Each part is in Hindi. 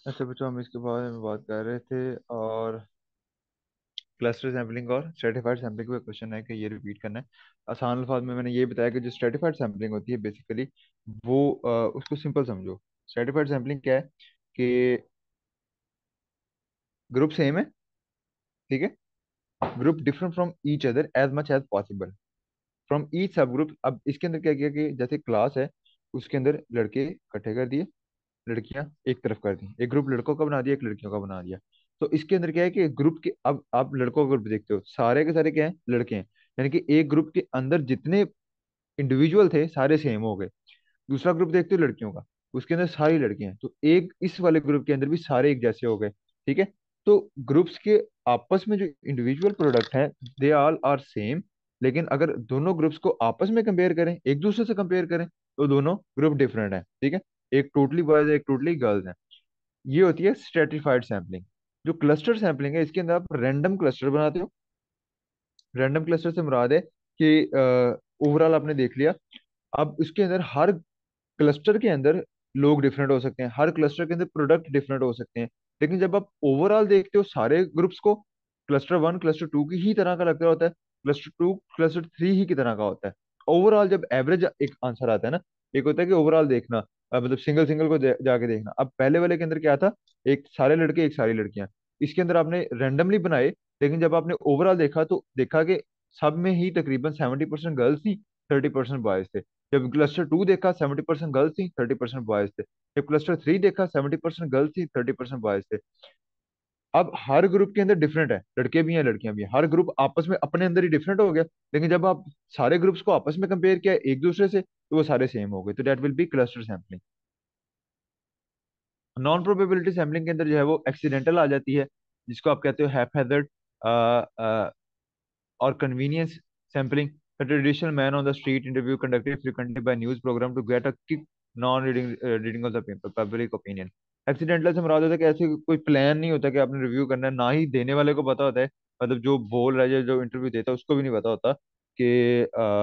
अच्छा बच्चों, हम इसके बारे में बात कर रहे थे और क्लस्टर सैम्पलिंग और स्ट्रेटिफाइड सैम्पलिंग का क्वेश्चन है कि ये रिपीट करना है। आसान अल्फाज में मैंने ये बताया कि जो स्ट्रेटिफाइड सैम्पलिंग होती है बेसिकली वो उसको सिंपल समझो। स्ट्रेटिफाइड सैम्पलिंग क्या है कि ग्रुप सेम है, ठीक है, group different from each other as much as possible from each sub group. अब इसके अंदर क्या किया कि जैसे क्लास है उसके अंदर लड़के इकट्ठे कर दिए, लड़कियां एक तरफ कर दी, एक ग्रुप लड़कों का बना दिया, एक लड़कियों का बना दिया। तो इसके अंदर क्या है कि ग्रुप के, अब आप लड़कों का ग्रुप देखते हो सारे के सारे क्या हैं, लड़के हैं। यानी कि एक ग्रुप के अंदर जितने इंडिविजुअल थे सारे सेम हो गए। दूसरा ग्रुप देखते हो लड़कियों का, उसके अंदर सारी लड़कियां हैं, तो एक इस वाले ग्रुप के अंदर भी सारे एक जैसे हो गए, ठीक है। तो ग्रुप्स के आपस में जो इंडिविजुअल प्रोडक्ट है दे ऑल आर सेम। लेकिन अगर दोनों ग्रुप्स को आपस में कंपेयर करें, एक दूसरे से कंपेयर करें, तो दोनों ग्रुप डिफरेंट है, ठीक है। एक टोटली बॉयज है, एक टोटली गर्ल्स है। ये होती है स्ट्रेटिफाइड सैम्पलिंग। जो क्लस्टर सैम्पलिंग है इसके अंदर आप रैंडम क्लस्टर बनाते हो। रैंडम क्लस्टर से मुराद है कि ओवरऑल आपने देख लिया, अब उसके अंदर हर क्लस्टर के अंदर लोग डिफरेंट हो सकते हैं, हर क्लस्टर के अंदर प्रोडक्ट डिफरेंट हो सकते हैं। लेकिन जब आप ओवरऑल देखते हो सारे ग्रुप्स को, क्लस्टर वन क्लस्टर टू की ही तरह का लगता होता है, क्लस्टर टू क्लस्टर थ्री ही की तरह का होता है। ओवरऑल जब एवरेज एक आंसर आता है ना, एक होता है कि ओवरऑल देखना, मतलब सिंगल सिंगल को जाके देखना। अब पहले वाले के अंदर क्या था, एक सारे लड़के एक सारी लड़कियां, इसके अंदर आपने रैंडमली बनाए। लेकिन जब आपने ओवरऑल देखा तो देखा कि सब में ही तकरीबन 70% गर्ल्स थी, 30% बॉयज थे। जब क्लस्टर टू देखा 70% गर्ल्स थी, 30% बॉयज थे। जब क्लस्टर थ्री देखा 70% गर्ल्स थी, 30% बॉयज थे। अब हर ग्रुप के अंदर डिफरेंट है, लड़के भी हैं लड़कियां भी हैं, हर ग्रुप आपस में अपने अंदर ही डिफरेंट हो गया। लेकिन जब आप सारे ग्रुप्स को आपस में कंपेयर किया एक दूसरे से, तो वो सारे सेम हो गए, तो that will be cluster sampling. Non probability sampling के अंदर जो है वो एक्सीडेंटल आ जाती है, जिसको आप कहते हो हैphazard और convenience sampling. A traditional man on the street interview conducted frequently by news program to get a quick non-reading reading of the paper, public opinion। Accidental से मुराद होता है कि ऐसे कोई प्लान नहीं होता कि आपने रिव्यू करना है, ना ही देने वाले को पता होता है, मतलब जो बोल रहा है या जो इंटरव्यू देता है उसको भी नहीं पता होता कि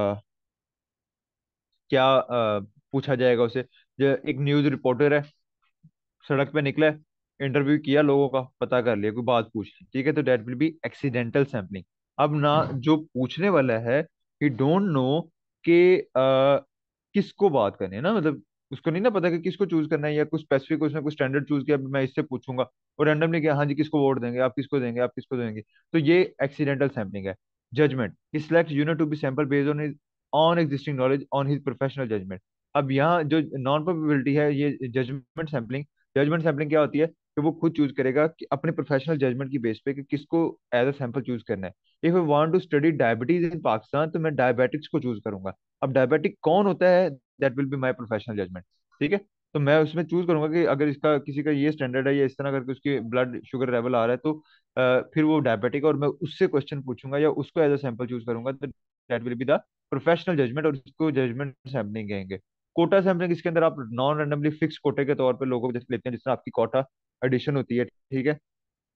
क्या पूछा जाएगा उसे। जो एक न्यूज रिपोर्टर है, सड़क पे निकला, इंटरव्यू किया, लोगों का पता कर लिया, कोई बात पूछ ली, ठीक है, तो that will be accidental sampling. अब ना जो पूछने वाला है ही डोंट नो कि किसको बात करनी है ना, मतलब उसको नहीं ना पता कि किसको चूज करना है, या कुछ स्पेसिफिक उसने कुछ स्टैंडर्ड चूज किया, मैं इससे पूछूंगा और रैंडमली क्या, हाँ जी किसको वोट देंगे आप, किसको देंगे आप, किसको देंगे। तो ये एक्सीडेंटल सैम्पलिंग है। Judgement, he select unit to be sample based on his own existing knowledge on his professional judgement. अब यहाँ जो नॉन प्रोबेबिलिटी है ये जजमेंट सैम्पलिंग। जजमेंट सैम्पलिंग क्या होती है कि वो खुद चूज करेगा कि अपने प्रोफेशनल जजमेंट की बेस पे कि किसको एज अ सैंपल चूज करना है। If I want to study diabetes in Pakistan तो मैं डायबिटिक्स को चूज करूंगा। अब डायबिटिक कौन होता है, that will be my professional judgement, ठीक है। तो मैं उसमें चूज करूंगा कि अगर इसका किसी का ये स्टैंडर्ड है या इस तरह करके उसकी ब्लड शुगर लेवल आ रहा है, तो फिर वो डायबिटिक, और मैं उससे क्वेश्चन पूछूंगा या उसको एज अ सैंपल चूज करूंगा, तो that will be the professional judgement, और उसको जजमेंट सैम्पलिंग कहेंगे। कोटा सैम्पलिंग, इसके अंदर आप नॉन रैंडमली फिक्स कोटे के तौर पे लोगों को जैसे लेते हैं, जिसमें आपकी कोटा एडिशन होती है, ठीक है।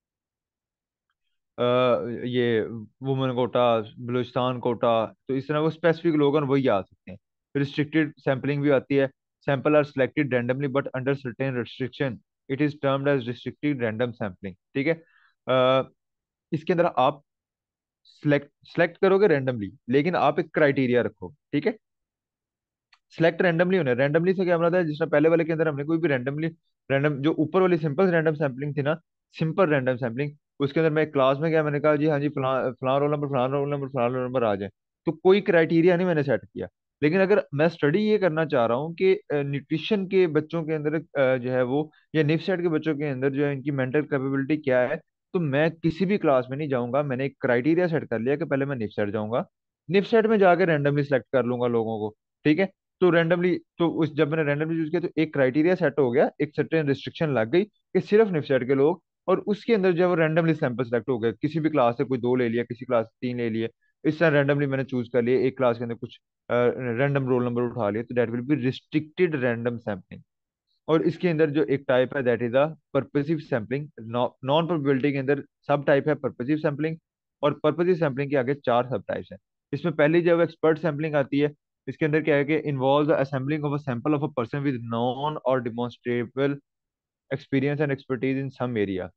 ये वुमेन कोटा, बलूचिस्तान कोटा, तो इस तरह वो स्पेसिफिक लोग हैं वही आ सकते हैं। रिस्ट्रिक्टेड सैम्पलिंग भी आती है। Sample are selected randomly but under certain restriction, it is termed as restricted random sampling, ठीक है। इसके अंदर आप सिलेक्ट सिलेक्ट करोगे रैंडमली, लेकिन आप एक क्राइटेरिया रखो, ठीक है। सिलेक्ट रैंडमली होना है, रैंडमली से क्या मतलब है, जिस तरह पहले वाले के अंदर हमने कोई भी रैंडमली, रैंडम जो ऊपर वाली सिंपल रैंडम सैम्पलिंग थी ना, सिंपल रैंडम सैम्पलिंग, उसके अंदर मैं क्लास में गया, मैंने कहा जी हाँ जी फलां फलां रोल नंबर, फलां रोल नंबर, फलां रोल नंबर आ जाए, तो कोई क्राइटेरिया नहीं मैंने सेट किया। लेकिन अगर मैं स्टडी ये करना चाह रहा हूँ कि न्यूट्रिशन के बच्चों के अंदर जो है वो, या निफ्सेट के बच्चों के अंदर जो है इनकी मेंटल कैपेबिलिटी क्या है, तो मैं किसी भी क्लास में नहीं जाऊंगा, मैंने एक क्राइटेरिया सेट कर लिया कि पहले मैं निफ्सेट जाऊंगा, निफ्सेट में जाकर रैंडमली सेलेक्ट कर लूंगा लोगों को, ठीक है। तो रैंडमली, तो उस जब मैंने रैंडमली यूज किया तो एक क्राइटेरिया सेट हो गया, एक सर्टेन रिस्ट्रिक्शन लग गई कि सिर्फ निफ्सेट के लोग, और उसके अंदर जो है वो रैंडमली सैंपल सेलेक्ट हो गए, किसी भी क्लास से कोई दो ले लिया, किसी क्लास से तीन ले लिए, इस तरह रैंडमली मैंने चूज कर लिया, एक क्लास के अंदर कुछ रैंडम रोल नंबर उठा लिए, तो that will be restricted random sampling. और इसके अंदर जो एक टाइप है that is a purposive sampling. Non probability के अंदर सब टाइप है परपसिव सैम्पलिंग, और परपसिव सैम्पलिंग के आगे चार सब टाइप्स हैं। इसमें पहली जो एक्सपर्ट सैम्पलिंग आती है, इसके अंदर क्या है कि involve the assembling of a sample of a person with known or demonstrable experience and expertise in some area.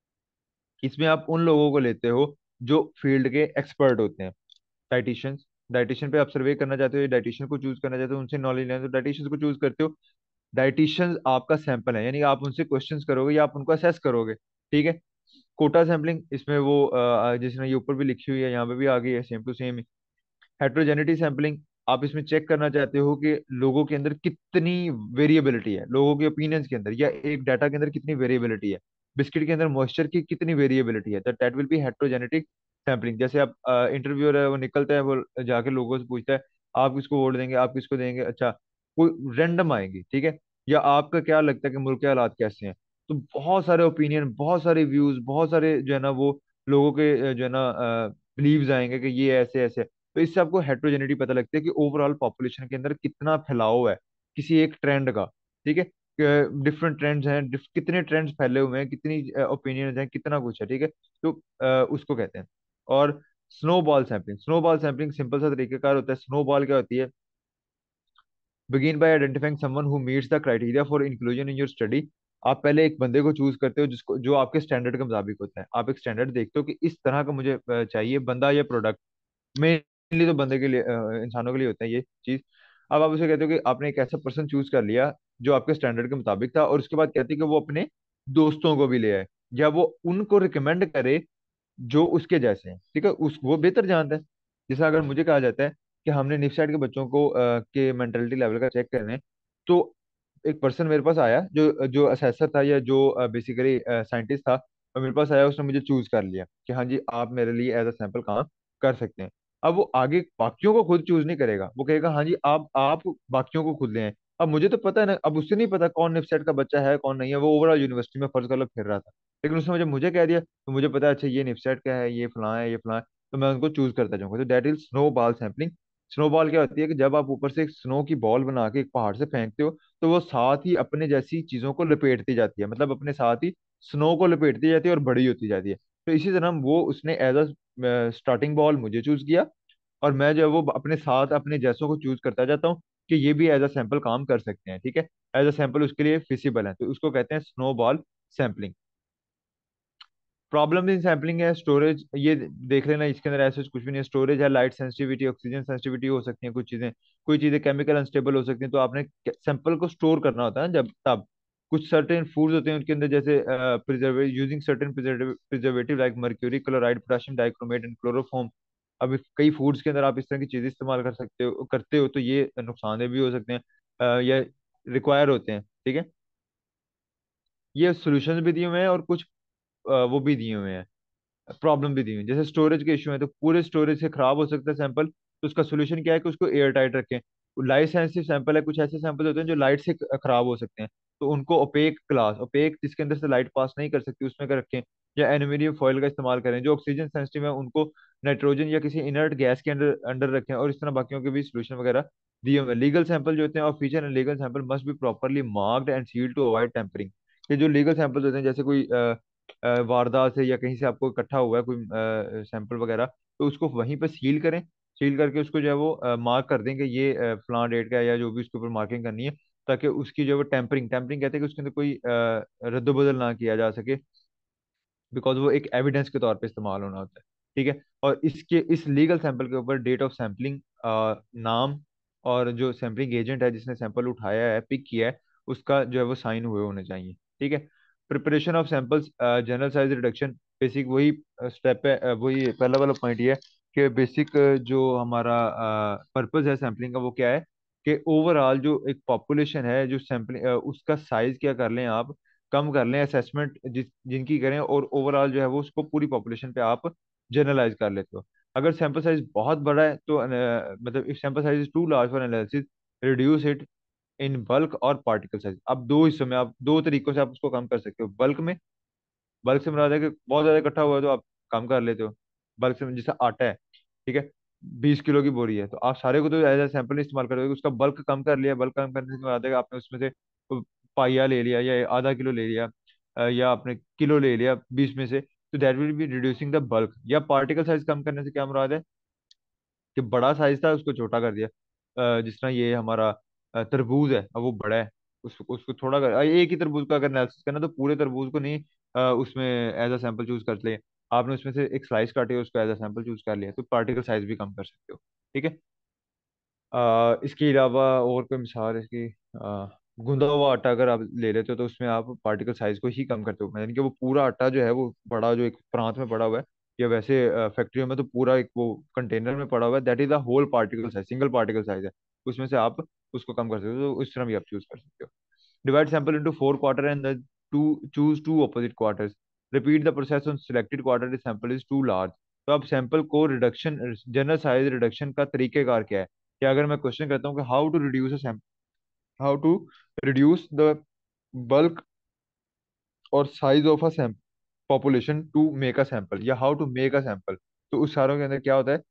इसमें आप उन लोगों को लेते हो जो फील्ड के एक्सपर्ट होते हैं। डाइटिशियंस, डाइटिशियन पे आप सर्वे करना चाहते हो, डाइटिशियन को चूज करना चाहते हो, उनसे नॉलेज लेना, तो डाइटिशियन को चूज करते हो। डाइटिशियंस आपका सैंपल है, यानी आप उनसे क्वेश्चंस करोगे या आप उनको असेस करोगे। ठीक है। कोटा सैम्पलिंग, इसमें वो जिसने ये ऊपर भी लिखी हुई है, यहाँ पे भी आ गई है, same to same. Heterogeneity sampling, आप इसमें चेक करना चाहते हो कि लोगों के अंदर कितनी वेरिएबिलिटी है, लोगों के ओपिनियंस के अंदर या एक डाटा के अंदर कितनी वेरिएबिलिटी है, बिस्किट के अंदर मॉइस्चर की कितनी वेरिएबिलिटी है, that will be heterogenetic sampling. जैसे आप इंटरव्यूअर है, वो निकलता है, वो जाके लोगों से पूछता है आप किसको वोट देंगे, आप किसको देंगे, अच्छा कोई रैंडम आएंगी, ठीक है, या आपका क्या लगता है कि मुल्क के हालात कैसे हैं। तो बहुत सारे ओपिनियन, बहुत सारे व्यूज, बहुत सारे जो है ना वो लोगों के जो है ना बिलीव्स आएंगे कि ये ऐसे ऐसे। तो इससे आपको हेट्रोजेनिटी पता लगती है कि ओवरऑल पॉपुलेशन के अंदर कितना फैलाव है किसी एक ट्रेंड का। ठीक है। डिफरेंट ट्रेंड्स हैं, कितने ट्रेंड्स फैले हुए हैं, कितनी ओपिनियंस हैं, कितना कुछ है। ठीक है। तो उसको कहते हैं। और snowball sampling, snowball sampling simple सा तरीकेकार होता है। स्नोबॉल क्या होती है? Begin by identifying someone who meets the criteria for inclusion in your study. आप पहले एक बंदे को चूज करते हो जिसको, जो आपके स्टैंडर्ड के मुताबिक होता है। आप एक स्टैंडर्ड देखते हो कि इस तरह का मुझे चाहिए बंदा या प्रोडक्ट। मेनली तो बंदे के लिए इंसानों के लिए होता है ये चीज। अब आप उसे कहते हो कि आपने एक ऐसा पर्सन चूज कर लिया जो आपके स्टैंडर्ड के मुताबिक था, और उसके बाद कहते हैं कि वो अपने दोस्तों को भी ले आए या वो उनको रिकमेंड करे जो उसके जैसे हैं। ठीक है, उस वो बेहतर जानता है। जैसे अगर मुझे कहा जाता है कि हमने निफ्साइड के बच्चों को के मेंटलिटी लेवल का चेक करना है, तो एक पर्सन मेरे पास आया जो जो असेसर था या जो बेसिकली साइंटिस्ट था, और मेरे पास आया, उसने मुझे चूज कर लिया कि हाँ जी आप मेरे लिए एज अ सैंपल काम कर सकते हैं। अब वो आगे बाकियों को खुद चूज नहीं करेगा, वो कहेगा हाँ जी आप बाकियों को खुद ले आए। अब मुझे तो पता है ना, अब उससे नहीं पता कौन निफ्साइड का बच्चा है कौन नहीं है, वो ओवरऑल यूनिवर्सिटी में फर्ज कर लो फिर रहा था, लेकिन उसने मुझे मुझे कह दिया तो मुझे पता है अच्छा ये निफ्साइड का है, ये फलां है, ये फलां है। तो मैं उनको चूज करता जाऊंगा। तो that is snowball sampling. Snowball क्या होती है कि जब आप ऊपर से एक स्नो की बॉल बना के एक पहाड़ से फेंकते हो, तो वो साथ ही अपने जैसी चीजों को लपेटती जाती है, मतलब अपने साथ ही स्नो को लपेटती जाती है और बड़ी होती जाती है। तो इसी तरह वो उसने एज अ स्टार्टिंग बॉल मुझे चूज किया, और मैं जो है वो अपने साथ अपने जैसों को चूज करता जाता हूँ कि ये भी एज अ सैंपल काम कर सकते हैं। ठीक है। एज अ सैंपल उसके लिए फिजिबल है, तो उसको कहते हैं snowball sampling. Problem in sampling है स्टोरेज, ये देख लेना, इसके अंदर ऐसा कुछ भी नहीं है। स्टोरेज है, लाइट सेंसिटिविटी, ऑक्सीजन सेंसिटिविटी हो सकती है कुछ चीजें, कोई चीजें केमिकल अनस्टेबल हो सकती हैं, तो आपने सैंपल को स्टोर करना होता है जब तब। कुछ सर्टेन फूड्स होते हैं उनके अंदर, जैसे preserve using certain preservative like mercury chloride potassium dichromate and chloroform. अब कई फूड्स के अंदर आप इस तरह की चीजें इस्तेमाल कर सकते हो करते हो, तो ये नुकसानदेह भी हो सकते हैं या रिक्वायर होते हैं। ठीक है। ये सोल्यूशन भी दिए हुए हैं और कुछ वो भी दिए हुए हैं, प्रॉब्लम भी दी हुई है। जैसे स्टोरेज के इशू है, तो पूरे स्टोरेज से खराब हो सकता है सैंपल, तो उसका सोल्यूशन क्या है कि उसको एयर टाइट रखें। लाइट सेंसिटिव सैंपल है, कुछ ऐसे सैंपल होते हैं जो लाइट से खराब हो सकते हैं, तो उनको ओपेक ग्लास, ओपेक जिसके अंदर से लाइट पास नहीं कर सकती, उसमें कर रखें। या एल्यूमिनियम फॉइल का इस्तेमाल करें। जो ऑक्सीजन सेंसिटिव है उनको नाइट्रोजन या किसी इनर्ट गैस के अंडर अंडर रखें, और इस तरह बाकियों के भी सोल्यूशन वगैरह दिए हुए हैं। लीगल सैंपल जो होते हैं, official and legal sample must be properly marked and sealed to avoid tampering. ये जो लीगल सैंपल होते हैं, जैसे कोई वारदात से या कहीं से आपको इकट्ठा हुआ है कोई सैंपल वगैरह, तो उसको वहीं पर सील करें। सील करके उसको जो है वो मार्क कर दें कि ये फलां डेट का है, या जो भी उसके ऊपर मार्किंग करनी है, ताकि उसकी जो है टेम्परिंग, टेम्परिंग कहते हैं कि उसके अंदर कोई रद्द-बदल ना किया जा सके, बिकॉज वो एक एविडेंस के तौर पे इस्तेमाल होना होता है। ठीक है। और इसके इस लीगल सैंपल के ऊपर डेट ऑफ सैंपलिंग, नाम, और जो सैंपलिंग एजेंट है जिसने सैंपल उठाया है, पिक किया है, उसका जो है वो साइन हुए होने चाहिए। ठीक है। Preparation of samples, general size reduction, basic वही स्टेप है, वही पहला वाला पॉइंट ये है कि बेसिक जो हमारा पर्पस है सैंपलिंग का वो क्या है कि ओवरऑल जो एक पॉपुलेशन है, जो सैंपलिंग उसका साइज क्या कर लें आप, कम कर लें, असेसमेंट जिनकी करें, और ओवरऑल जो है वो उसको पूरी पॉपुलेशन पे आप जनरलाइज कर लेते हो। अगर सैंपल साइज बहुत बड़ा है तो मतलब if sample size is too large for analysis, reduce it in bulk और पार्टिकल साइज। अब दो हिस्सों में, आप दो तरीकों से आप उसको कम कर सकते हो। बल्क में, बल्क से मुराद है कि बहुत ज्यादा इकट्ठा हुआ है तो आप कम कर लेते हो। बल्क से जैसे आटा है, ठीक है, 20 किलो की बोरी है, तो आप सारे को तो एज ए सैंपल नहीं इस्तेमाल करोगे, उसका बल्क कम कर लिया। बल्क कम करने से मुराद है कि आपने उसमें से पाइया ले लिया या आधा किलो ले लिया, या आपने किलो ले लिया 20 में से, तो that will be reducing the bulk. या पार्टिकल साइज कम करने से क्या मुराद है कि बड़ा साइज था उसको छोटा कर दिया। जिस तरह ये हमारा तरबूज है, अब वो बड़ा है, उसको थोड़ा एक ही तरबूज का अगर एनालिसिस करना तो पूरे तरबूज को नहीं उसमें एज अ सैंपल चूज कर ले। आपने उसमें से एक स्लाइस काटी है, उसको एज अ सैंपल चूज कर लिया, तो पार्टिकल साइज भी कम कर सकते हो। ठीक है। इसके अलावा और कोई मिसाल है इसकी, गूंदा हुआ आटा अगर आप ले लेते हो तो उसमें आप पार्टिकल साइज को ही कम करते हो, यानी कि वो पूरा आटा जो है वो बड़ा, जो एक प्रांत में पड़ा हुआ है, या वैसे फैक्ट्रियों में तो पूरा एक वो कंटेनर में पड़ा हुआ है, that is the whole particle size, single particle size है। उसमें से आप उसको कम कर सकते हो, तो उस तरह भी आप चूज कर सकते हो। Divide sample into four quarter and the choose two opposite quarters. Repeat the process on selected quarter if sample is too large. तो अब सैंपल को रिडक्शन, जनरल साइज रिडक्शन का तरीकेकार क्या है, कि अगर मैं क्वेश्चन करता हूँ कि how to reduce the bulk और size of a sample population to make a sample, या how to make a sample, तो उस सारों के अंदर क्या होता है,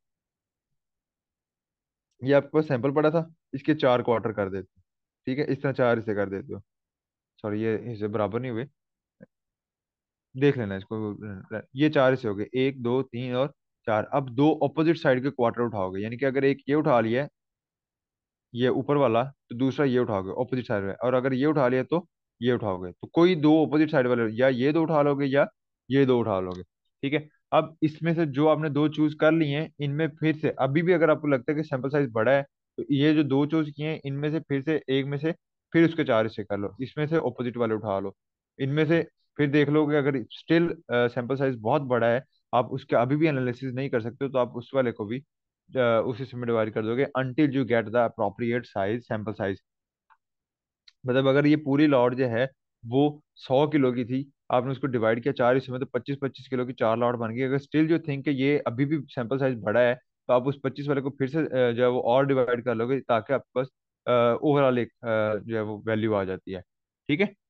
ये आपके पास सैंपल पड़ा था, इसके चार क्वार्टर कर देते हो। ठीक है, इस तरह चार हिस्से कर देते हो। सॉरी, ये हिस्से बराबर नहीं हुए, देख लेना इसको। ये चार हिस्से हो गए, एक दो तीन और चार। अब दो ऑपोजिट साइड के क्वार्टर उठाओगे, यानी कि अगर एक ये उठा लिया है, ये ऊपर वाला, तो दूसरा ये उठाओगे ऑपोजिट साइड में, और अगर ये उठा लिया तो ये उठाओगे, तो कोई दो ऑपोजिट साइड वाले, या ये दो उठा लोगे या ये दो उठा लोगे। ठीक है। अब इसमें से जो आपने दो चूज कर लिए हैं, इनमें फिर से अभी भी अगर आपको लगता है कि सैंपल साइज बड़ा है, तो ये जो दो चूज किए हैं इनमें से फिर से एक में से फिर उसके चार हिस्से कर लो, इसमें से ऑपोजिट वाले उठा लो, इनमें से फिर देख लोगे अगर स्टिल सैंपल साइज बहुत बड़ा है, आप उसके अभी भी एनालिसिस नहीं कर सकते हो, तो आप उस वाले को भी उसी से में डिवाइड कर दोगे until you get the appropriate size sample size। मतलब अगर ये पूरी लॉट जो है वो 100 किलो की थी, आपने उसको डिवाइड किया चार हिस्सों में, तो 25-25 किलो की चार लॉट बन गई। अगर स्टिल जो थिंक है ये अभी भी सैंपल साइज बड़ा है, तो आप उस 25 वाले को फिर से जो है वो और डिवाइड कर लोगे, ताकि आपके पास ओवरऑल एक जो है वो वैल्यू आ जाती है। ठीक है।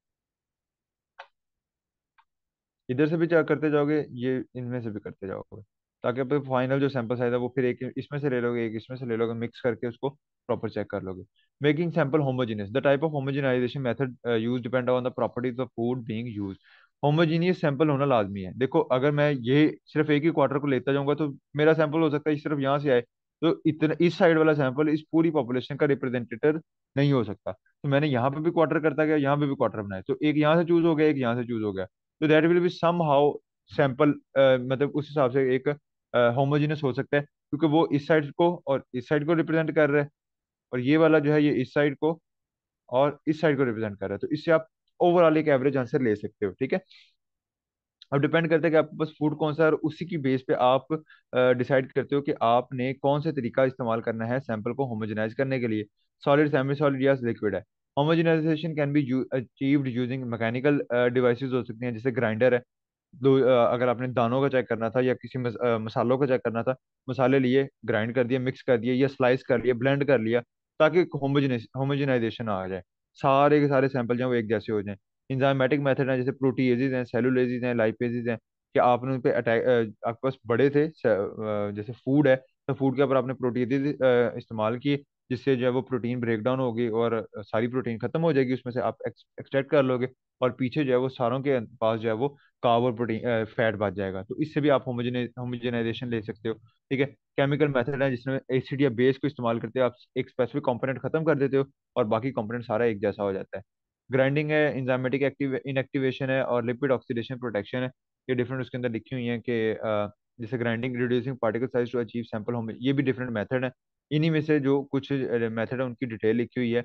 इधर से भी क्या करते जाओगे, ये इनमें से भी करते जाओगे, ताकि आप फाइनल जो सैंपल साइज है वो फिर एक इसमें से ले लोगे, एक इसमें से ले लोगे, मिक्स करके उसको प्रॉपर चेक कर लोगे। Making sample homogeneous, the type of homogenization method use depend on the properties of food being use. Homogeneous sample होना लाजमी है। देखो अगर मैं ये सिर्फ एक ही क्वार्टर को लेता जाऊंगा, तो मेरा सैंपल हो सकता है सिर्फ यहाँ से आए, तो इतना इस साइड वाला सैंपल इस पूरी पॉपुलेशन का रिप्रेजेंटेटिव नहीं हो सकता। तो मैंने यहाँ पे भी क्वार्टर करता गया, यहाँ पे भी क्वार्टर बनाया, तो एक यहाँ से चूज हो गया, एक यहाँ से चूज हो गया, तो that will be somehow sample, मतलब उस हिसाब से एक होमोजेनस हो सकता है, क्योंकि वो इस साइड को और इस साइड को रिप्रेजेंट कर रहा है, और ये वाला जो है ये इस साइड को और इस साइड को रिप्रेजेंट कर रहा है, तो इससे आप ओवरऑल एक एवरेज आंसर ले सकते हो। ठीक है। अब डिपेंड करता है कि आपके पास फूड कौन सा है, और उसी की बेस पे आप डिसाइड करते हो कि आपने कौन सा तरीका इस्तेमाल करना है सैंपल को होमोजेनाइज करने के लिए, सॉलिड, सेमी सॉलिड या लिक्विड है। Homogenization can be achieved using mechanical devices हो सकती हैं, जैसे ग्राइंडर है। अगर आपने दानों का चेक करना था या किसी मसालों का चेक करना था, मसाले लिए, ग्राइंड कर दिए, मिक्स कर दिए या स्लाइस कर लिया, ब्लेंड कर लिया, ताकि होमोजेनाइजेशन आ जाए, सारे के सारे सैंपल जो हैं वो एक जैसे हो जाएं। इंजाइमेटिक मेथड है, जैसे प्रोटीएजेज हैं, सेलुलेजेज हैं, लाइपेजेज हैं, कि आपने उन पे अटैक, आपके पास बड़े थे जैसे फूड है, तो फूड के ऊपर आपने प्रोटीएजेज इस्तेमाल किए, जिससे जो है वो प्रोटीन ब्रेक डाउन होगी और सारी प्रोटीन खत्म हो जाएगी, उसमें से आप एक्सट्रैक्ट कर लोगे, और पीछे जो है वो सारों के पास जो है वो कार्ब और प्रोटीन फैट बच जाएगा, तो इससे भी आप होमोजेनाइजेशन ले सकते हो। ठीक है। केमिकल मेथड है, जिसमें एसिड या बेस को इस्तेमाल करते हो, आप एक स्पेसिफिक कंपोनेंट खत्म कर देते हो और बाकी कंपोनेंट सारा एक जैसा हो जाता है। ग्राइंडिंग है, इंजाइमेटिक एक्टिव इनएक्टिवेशन है, और लिपिड ऑक्सीडेशन प्रोटेक्शन है। ये डिफरेंट उसके अंदर लिखी हुई है कि जैसे grinding, reducing particle size to achieve sample home, ये भी डिफरेंट मेथड है। इन्हीं में से जो कुछ मेथड है उनकी डिटेल लिखी हुई है।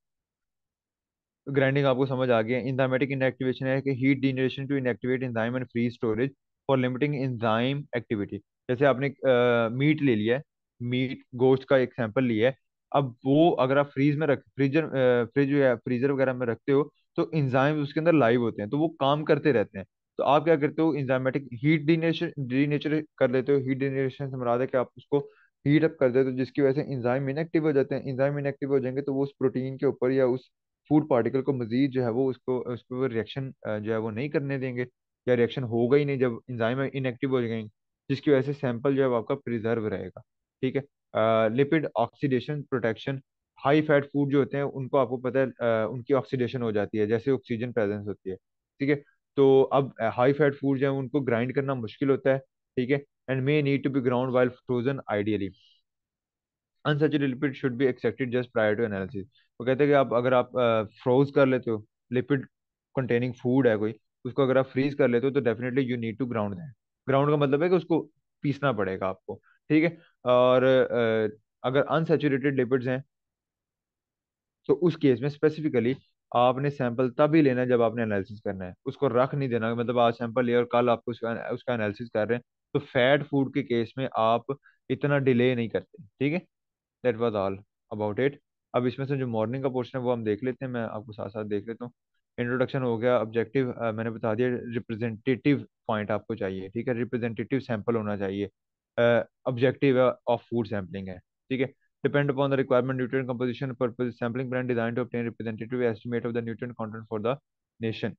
ग्राइंडिंग आपको समझ आ गया। इंजाइमेटिक इनएक्टिवेशन है कि heat denaturation to inactivate enzyme and free storage for limiting enzyme activity. जैसे आपने मीट ले लिया है, मीट गोश्त का एक सैंपल लिया है, अब वो अगर आप फ्रीज में रख फ्रिज या फ्रीजर वगैरह में रखते हो, तो एंजाइम उसके अंदर लाइव होते हैं, तो वो काम करते रहते हैं। तो आप क्या करते हो, इंजाइमेटिक हीट डीनेचर डीनेचर कर लेते हो। हीट डीनेचर से मुराद है कि आप उसको हीट अप कर देते हो, जिसकी वजह से एंजाइम इनएक्टिव हो जाते हैं। एंजाइम इनएक्टिव हो जाएंगे तो वो उस प्रोटीन के ऊपर या उस फूड पार्टिकल को मजीद जो है वो उसको रिएक्शन जो है वो नहीं करने देंगे, या रिएक्शन होगा ही नहीं जब इंजाइम इनएक्टिव हो जाएंगे, जिसकी वजह से सैंपल जो है वो आपका प्रिजर्व रहेगा। ठीक है। Lipid oxidation protection, high fat food जो होते हैं उनको आपको पता है उनकी ऑक्सीडेशन हो जाती है, जैसे ऑक्सीजन प्रेजेंस होती है। ठीक है। तो अब हाई फैट फूड जो है उनको ग्राइंड करना मुश्किल होता है। ठीक है। And may need to be ground while frozen ideally. Unsaturated lipid should be extracted just prior to analysis. वो कहते हैं कि आप अगर आप फ्रोज कर लेते हो, लिपिड कंटेनिंग फूड है कोई, उसको अगर आप फ्रीज कर लेते हो तो definitely you need to ground that. Ground का मतलब है कि उसको पीसना पड़ेगा आपको। ठीक है। और अगर अनसैचुरेटेड लिपिड्स हैं तो उस केस में स्पेसिफिकली आपने सैंपल तभी लेना है जब आपने एनालिसिस करना है, उसको रख नहीं देना, मतलब आज सैंपल लिया और कल आपको उसका उसका एनालिसिस कर रहे हैं। तो फैट फूड के केस में आप इतना डिले नहीं करते। ठीक है। That was all about it. अब इसमें से जो मॉर्निंग का पोर्शन है वो हम देख लेते हैं, मैं आपको साथ साथ देख लेता हूँ। इंट्रोडक्शन हो गया, ऑब्जेक्टिव मैंने बता दिया, रिप्रेजेंटेटिव पॉइंट आपको चाहिए। ठीक है, रिप्रेजेंटेटिव सैंपल होना चाहिए। ऑब्जेक्टिव ऑफ फूड सैम्पलिंग है। ठीक है। Depend upon the requirement nutrient composition purpose sampling plan design to obtain representative estimate of the nutrient content for the nation.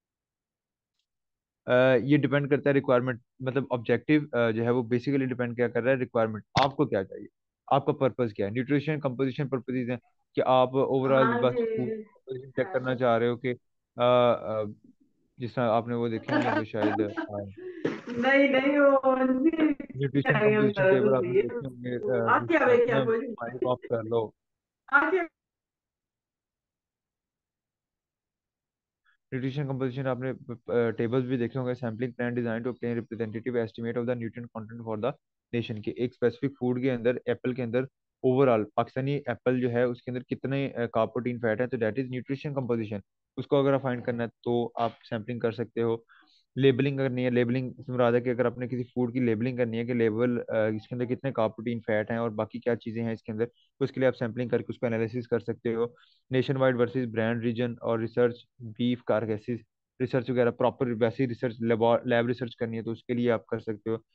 ये डिपेंड करता है रिक्वायरमेंट, मतलब ऑब्जेक्टिव जो है वो बेसिकली डिपेंड क्या कर रहा है, रिक्वायरमेंट आपको क्या चाहिए, आपका पर्पस क्या है। न्यूट्रिशन कंपोजिशन पर्पसेस हैं कि आप ओवरऑल हाँ बस फूड जी। कंपोजिशन चेक करना चाह रहे हो कि जिस तरह आपने वो देखे होंगे कोई शायद नहीं नहीं, वो नहीं न्यूट्रिशन करेंगे हम कंपोजिशन दर्द टेबल होती आपने है। देखे होंगे, आप क्या भाई क्या उसमें बोल। माइक ऑफ कर लो। न्यूट्रिशन कंपोजिशन आपने टेबल्स भी देखे होंगे, sampling plan design to obtain representative estimate of the nutrient content for the nation के एक स्पेसिफिक फूड के अंदर, एप्पल के अंदर ओवरऑल पाकिस्तानी एप्पल जो है उसके अंदर कितने कार्ब प्रोटीन फैट है, तो दैट इज न्यूट्रिशन कंपोजिशन। उसको अगर आप फाइंड करना है तो आप सैम्पलिंग कर सकते हो। लेबलिंग करनी है, लेबलिंग से मुराद है कि अगर आपने किसी फूड की लेबलिंग करनी है कि लेवल इसके अंदर कितने कार्ब प्रोटीन फैट हैं और बाकी क्या चीज़ें हैं इसके अंदर, तो उसके लिए आप सैम्पलिंग करके उसको एनालिसिस कर सकते हो। Nationwide versus brand region और रिसर्च बीफ कारकेसिस रिसर्च वगैरह, प्रॉपर वैसी रिसर्च लैब रिसर्च करनी है तो उसके लिए आप कर सकते हो।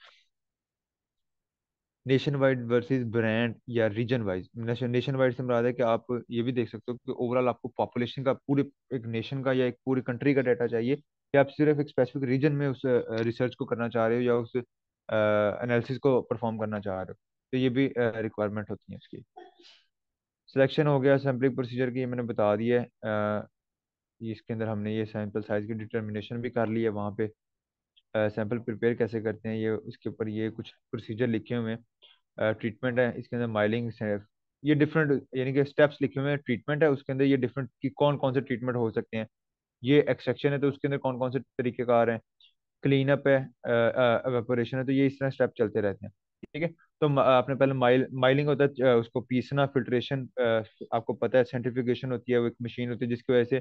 नेशन वाइड वर्सेस ब्रांड या रीजन वाइज, नेशन वाइड से मुराद है कि आप ये भी देख सकते हो कि ओवरऑल आपको पॉपुलेशन का पूरे एक नेशन का या एक पूरी कंट्री का डाटा चाहिए, कि आप सिर्फ एक स्पेसिफिक रीजन में उस रिसर्च को करना चाह रहे हो या उस एनालिसिस को परफॉर्म करना चाह रहे हो, तो ये भी रिक्वायरमेंट होती है इसकी। सिलेक्शन हो गया सैम्पलिंग प्रोसीजर की, ये मैंने बता दिया है। इसके अंदर हमने ये सैंपल साइज की डिटर्मिनेशन भी कर ली है, वहाँ पे सैंपल प्रिपेयर कैसे करते हैं ये उसके ऊपर ये कुछ प्रोसीजर लिखे हुए हैं। ट्रीटमेंट है इसके अंदर, माइलिंग से ये डिफरेंट यानी कि स्टेप्स लिखे हुए हैं। ट्रीटमेंट है उसके अंदर ये डिफरेंट कि कौन कौन से ट्रीटमेंट हो सकते हैं। ये एक्सट्रैक्शन है तो उसके अंदर कौन कौन से तरीकेकार हैं। क्लीन अप है, एवेपोरेशन है, तो ये इस तरह स्टेप चलते रहते हैं। ठीक है। तो आपने पहले माइलिंग होता है उसको पीसना, फिल्ट्रेशन आपको पता है, सेंट्रीफ्यूगेशन होती है, वो एक मशीन होती है जिसकी वजह से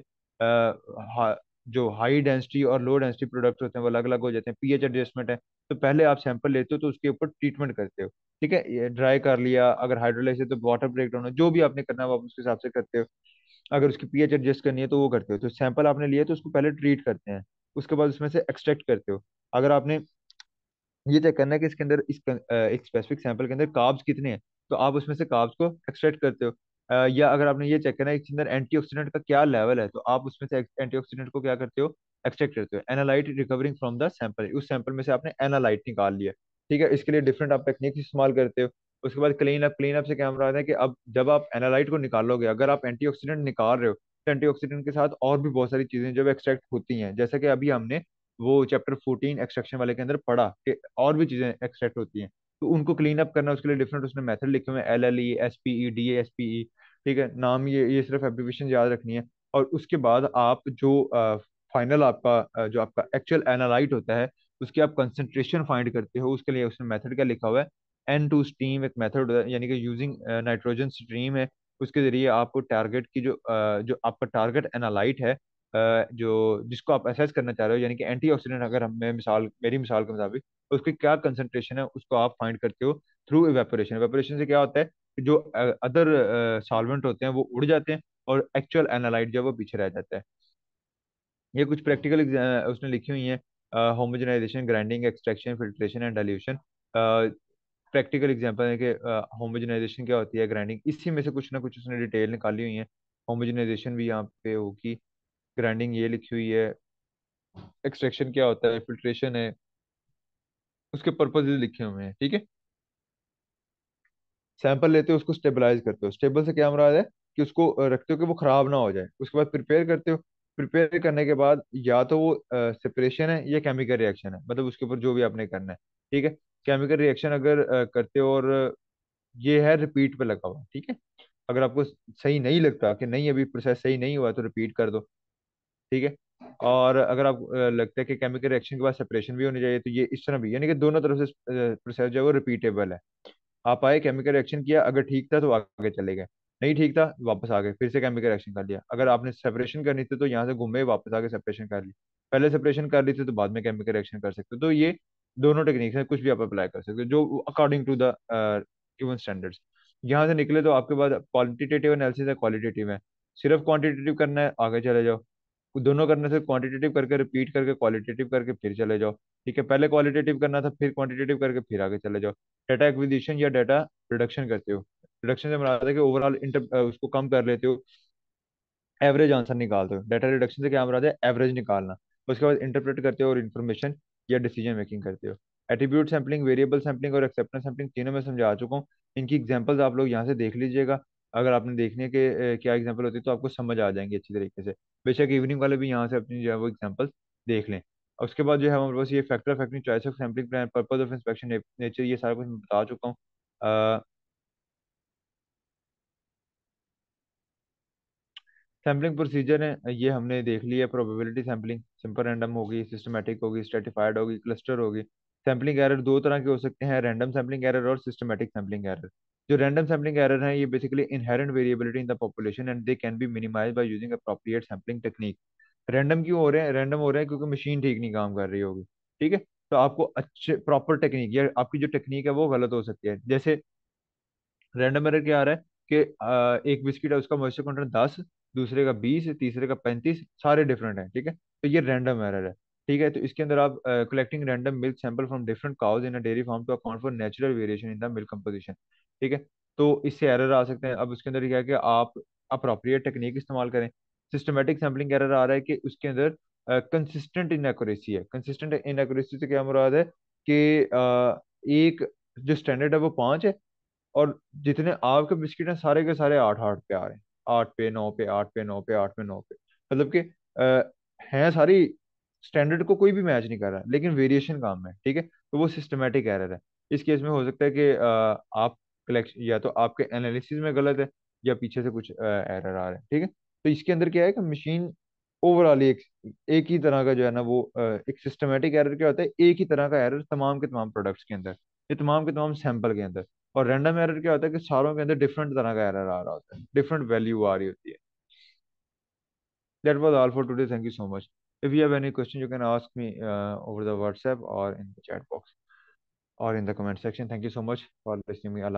जो हाई डेंसिटी और लो डेंसिटी प्रोडक्ट होते हैं वो अलग अलग हो जाते हैं। पीएच एडजस्टमेंट है, तो पहले आप सैंपल लेते हो तो उसके ऊपर ट्रीटमेंट करते हो। ठीक है, ये ड्राई कर लिया, अगर हाइड्रोलाइज है तो वाटर ब्रेक डाउन जो भी आपने करना है वो आप उसके हिसाब से करते हो। अगर उसकी पीएच एडजस्ट करनी है तो वो करते हो। तो सैंपल आपने लिया तो उसको पहले ट्रीट करते हैं, उसके बाद उसमें से एक्सट्रैक्ट करते हो। अगर आपने ये चेक करना है कि इसके अंदर एक स्पेसिफिक सैंपल के अंदर कार्ब्स कितने हैं, तो आप उसमें से कार्ब्स को एक्सट्रैक्ट करते हो। या अगर आपने ये चेक करना है कि इसके अंदर एंटीऑक्सीडेंट का क्या लेवल है, तो आप उसमें से एंटीऑक्सीडेंट को क्या करते हो, एक्सट्रैक्ट करते हो। Analyte recovering from the sample, उस सैंपल में से आपने एनालाइट निकाल लिया। ठीक है, इसके लिए डिफरेंट आप टेक्निक इस्तेमाल करते हो। उसके बाद क्लीन अप से क्या मुराद है कि अब जब आप एनालाइट को निकालोगे, अगर आप एंटीऑक्सीडेंट निकाल रहे हो तो एंटीऑक्सीडेंट के साथ और भी बहुत सारी चीजें जब एक्सट्रैक्ट होती हैं, जैसा कि अभी हमने वो चैप्टर 14 एक्सट्रैक्शन वाले के अंदर पढ़ा कि और भी चीजें एक्सट्रैक्ट होती हैं, तो उनको क्लीन अप करना, उसके लिए डिफरेंट उसने मेथड लिखे हुए हैं, LLE, SPE, DASPE। ठीक है, नाम ये सिर्फ एब्रिविएशन याद रखनी है। और उसके बाद आप जो फाइनल आपका जो आपका एक्चुअल एनालाइट होता है उसकी आप कंसंट्रेशन फाइंड करते हो, उसके लिए उसने मेथड क्या लिखा हुआ है, N2 स्टीम एक मेथड होता है, यानी कि यूजिंग नाइट्रोजन स्ट्रीम है, उसके जरिए आपको टारगेट की जो आपका टारगेट एनालाइट है, जो जिसको आप असेस करना चाह रहे हो, यानी कि एंटीऑक्सीडेंट, अगर हम मैं मिसाल मेरी मिसाल के मुताबिक तो उसकी क्या कंसंट्रेशन है उसको आप फाइंड करते हो थ्रू इवेपोरेशन। इवेपोरेशन से क्या होता है कि जो अदर सॉल्वेंट होते हैं वो उड़ जाते हैं और एक्चुअल एनालाइट जो है वो पीछे रह जाता है। ये कुछ प्रैक्टिकल उसने लिखी हुई हैं, homogenization, grinding, extraction, filtration and dilution. Practical example है कि होमोजेनाइजेशन क्या होती है, ग्राइंडिंग, इसी में से कुछ ना कुछ उसने डिटेल निकाली हुई है। होमोजेनाइजेशन भी यहाँ पे होगी, ग्राइंडिंग ये लिखी हुई है, एक्सट्रैक्शन क्या होता है, फिल्ट्रेशन है, उसके पर्पज लिखे हुए हैं। ठीक है। सैंपल लेते हो उसको स्टेबलाइज करते हो, स्टेबल से क्या मुराद है कि उसको रखते हो कि वो खराब ना हो जाए। उसके बाद प्रिपेयर करते हो, प्रिपेयर करने के बाद या तो वो सेपरेशन है या केमिकल रिएक्शन है, मतलब उसके ऊपर जो भी आपने करना है। ठीक है। केमिकल रिएक्शन अगर करते हो और ये है रिपीट पे लगा हुआ, ठीक है। अगर आपको सही नहीं लगता कि नहीं अभी प्रोसेस सही नहीं हुआ तो रिपीट कर दो, ठीक है। और अगर आप लगता है कि केमिकल रिएक्शन के बाद सेपरेशन भी होनी चाहिए, तो ये इस तरह भी, यानी कि दोनों तरफ से प्रोसेस जो है वो रिपीटेबल है। आप आए, केमिकल रिएक्शन किया, अगर ठीक था तो आगे चले गए, नहीं ठीक था वापस आ गए, फिर से केमिकल रिएक्शन कर लिया। अगर आपने सेपरेशन करनी थी तो यहाँ से घूमे वापस आके सेपरेशन कर ली, पहले सेपरेशन कर ली थी तो बाद में केमिकल रिएक्शन कर सकते हो। तो ये दोनों टेक्निक्स हैं, कुछ भी आप अप्लाई कर सकते हो जो according to the given standards. यहाँ से निकले तो आपके पास क्वालिटेटिव एनालिसिस है, क्वालिटेटिव है। सिर्फ क्वांटिटेटिव करना है, आगे चले जाओ। दोनों करने से क्वांटिटेटिव करके रिपीट करके क्वालिटेटिव करके फिर चले जाओ, ठीक है। पहले क्वालिटेटिव करना था, फिर क्वांटिटेटिव करके फिर आगे चले जाओ। डाटा एक्विजिशन या डाटा रिडक्शन करते हो। रिडक्शन से मुराद है कि ओवरऑल इंटर उसको कम कर लेते हो, एवरेज आंसर निकालते हो। डाटा रिडक्शन से क्या मुराद है, एवरेज निकालना। उसके बाद इंटरप्रेट करते हो और इन्फॉर्मेशन या डिसीजन मेकिंग करते हो। एट्रीब्यूट सैम्पलिंग, वेरिएबल सैम्पलिंग और एक्सेप्टेंस सैम्पलिंग तीनों में समझा चुका हूँ। इनकी एग्जांपल्स आप लोग यहाँ से देख लीजिएगा। अगर आपने देखने के क्या एग्जांपल होती है तो आपको समझ आ जाएंगे अच्छी तरीके से। बेशक इवनिंग वाले भी यहाँ से अपनी जो है वो एग्जांपल्स देख लें। और उसके बाद जो है हमारे पास ये factor factoring, choice of sampling plan, purpose of inspection, nature, ये सारा कुछ मैं बता चुका हूँ। सैम्पलिंग प्रोसीजर है ये हमने देख लिया। प्रोबेबिलिटी सैम्पलिंग सिंपल रैंडम होगी, सिस्टमैटिक होगी, स्ट्रेटिफाइड होगी, क्लस्टर होगी। सैम्पलिंग एरर दो तरह के हो सकते हैं, रैंडम सैम्पलिंग एरर और सिस्टमैटिक सैम्पलिंग एरर। जो रैंडम सैम्पलिंग एरर है ये basically inherent variability in the population and they can be minimize by using appropriate sampling technique. Random क्यों हो रहे हैं, रैंडम हो रहे हैं क्योंकि मशीन ठीक नहीं काम कर रही होगी, ठीक है। तो आपको अच्छे प्रॉपर टेक्निक या आपकी जो टेक्निक है वो गलत हो सकती है। जैसे रैंडम एरर क्या आ रहा है कि एक बिस्किट है उसका मॉइस्चर कंटेंट 10, दूसरे का 20, तीसरे का 35, सारे डिफरेंट हैं, ठीक है। तो ये रैंडम एरर है, ठीक है। तो इसके अंदर आप collecting random milk sample from different cows in a dairy farm to account for natural variation in the milk composition, ठीक है। तो इससे एरर आ सकते हैं। अब उसके अंदर क्या है कि आप अप्रोप्रिएट टेक्निक इस्तेमाल करें। सिस्टमेटिक सैम्पलिंग एरर आ रहा है कि उसके अंदर कंसिस्टेंट इनएक्यूरेसी है। कंसिस्टेंट इनएक्यूरेसी से क्या मुराद है कि एक जो स्टैंडर्ड है वो 5 है, और जितने आपके बिस्किट हैं सारे के सारे 8 8 पे आ रहे हैं, 8 पे 9 पे, 8 पे 9 पे, 8 पे 9 पे। मतलब कि हैं सारी स्टैंडर्ड को कोई भी मैच नहीं कर रहा, लेकिन वेरिएशन काम है, ठीक है। तो वो सिस्टमेटिक एरर है। इस केस में हो सकता है कि आप कलेक्शन या तो आपके एनालिसिस में गलत है, या पीछे से कुछ एरर आ रहे हैं, ठीक है। तो इसके अंदर क्या है कि मशीन ओवरऑल एक ही तरह का जो है ना वो एक सिस्टमेटिक एरर क्या होता है, एक ही तरह का एरर तमाम के तमाम प्रोडक्ट्स के अंदर, ये तमाम के तमाम सैंपल के अंदर। और रैंडम एरर क्या होता है कि सारों के अंदर डिफरेंट तरह का एरर आ रहा होता है, डिफरेंट वैल्यू आ रही होती है। That was all for today, thank you so much. If you have any question you can ask me over the WhatsApp or in the chat box or in the comment section. Thank you so much for listening me.